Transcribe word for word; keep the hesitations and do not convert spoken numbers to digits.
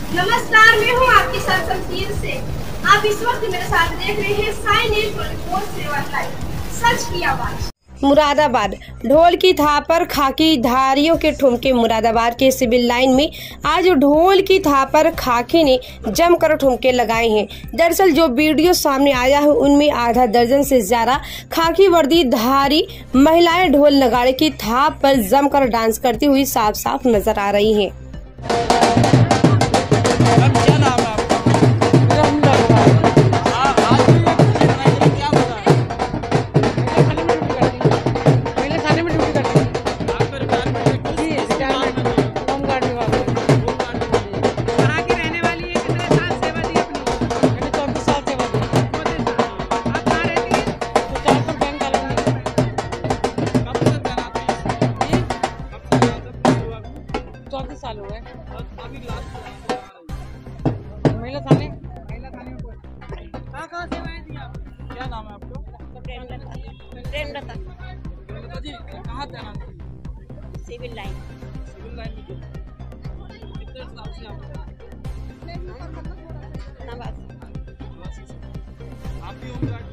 नमस्कार, मैं हूँ आपके साथ शमशीर से। आप इस वक्त मेरे साथ देख रहे हैं Sai news twenty four seven live, सच की आवाज। मुरादाबाद ढोल की थाप पर खाकी धारियों के ठुमके। मुरादाबाद के सिविल लाइन में आज ढोल की थाप पर खाकी ने जमकर ठुमके लगाए हैं। दरअसल जो वीडियो सामने आया है उनमें आधा दर्जन से ज्यादा खाकी वर्दी धारी महिलाएं ढोल नगाड़े की थाप पर जमकर डांस करती हुई साफ साफ नजर आ रही हैं। चौबीस साल हुए महिला थाने महिला थाने में कहाँ कहाँ सेवाएं दी आप? क्या नाम है आपको? प्रेमलता जी, कहाँ तैनात थी? सिविल लाइन सिविल लाइन में कितने साल से आप नवासी आप भी होमगार्ड